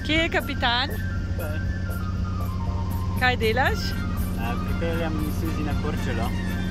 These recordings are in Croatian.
Kje je kapitan? Kaj delaš? Pripeljem Suzi na Korčulo.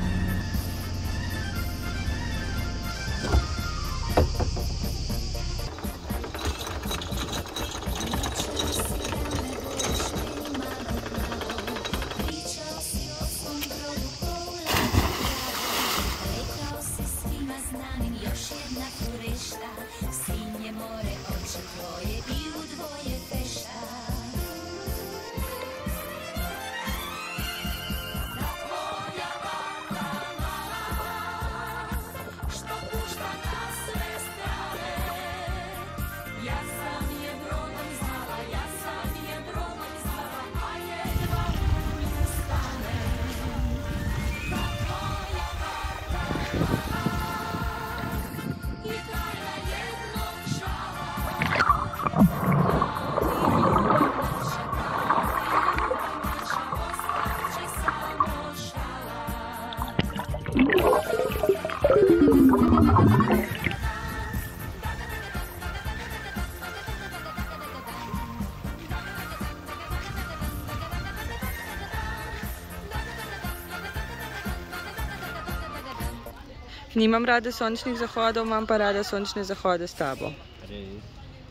Nimam rada sončnih zahodov, imam pa rada sončne zahode s tabo. Res.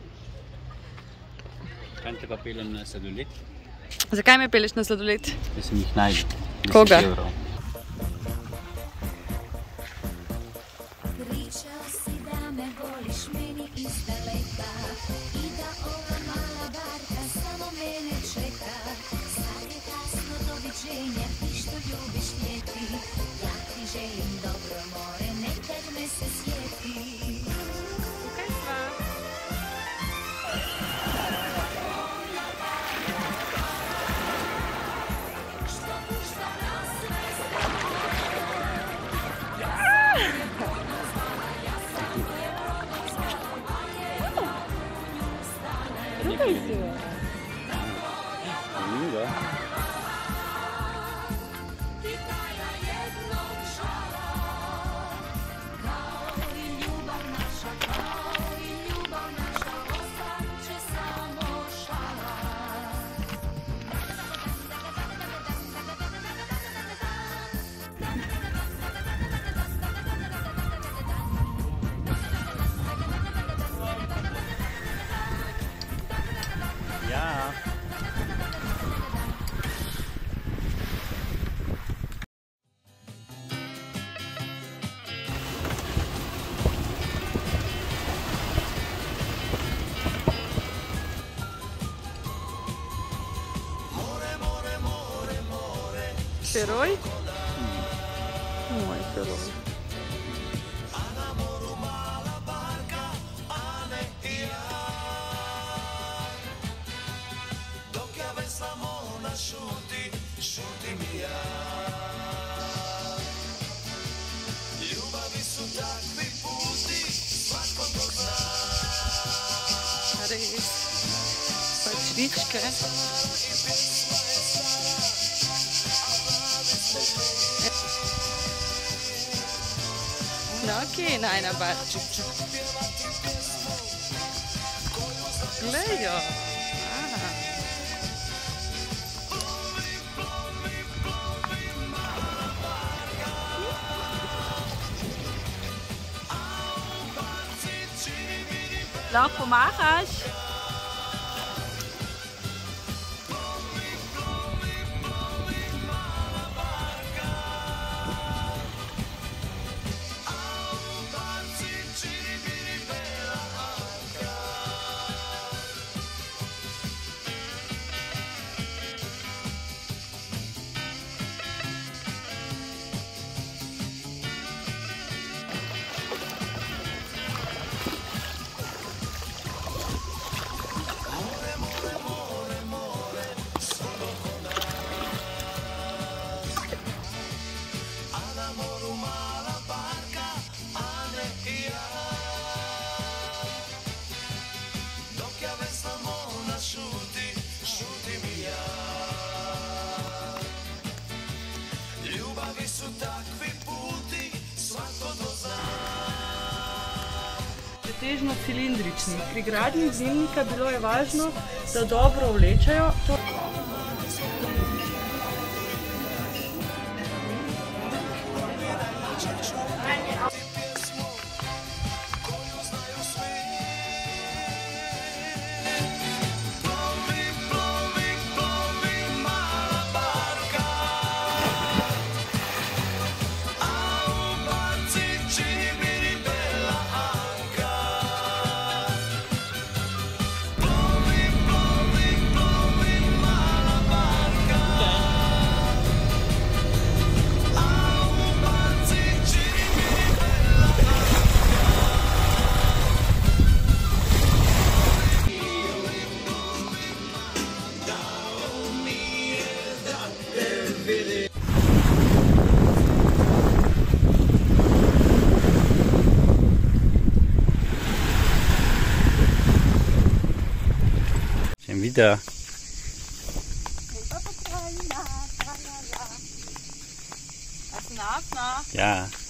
Kaj te pa peljem na sladoled? Zakaj me pelješ na sladoled? Da sem jih najdel. Koga? 10 evrov. Ja. Heroj? Moj heroj. Šutim i ja. Ljubavi su takvi puti, svatko to zna. Res. Pa cvičke. No, okej, najna barčica. Glej jo. Lahko pomahaš? pretežno cilindrični. Pri gradnji dimnika bilo je važno, da dobro vlečejo. Schon wieder. Hast du einen Abend? Ja.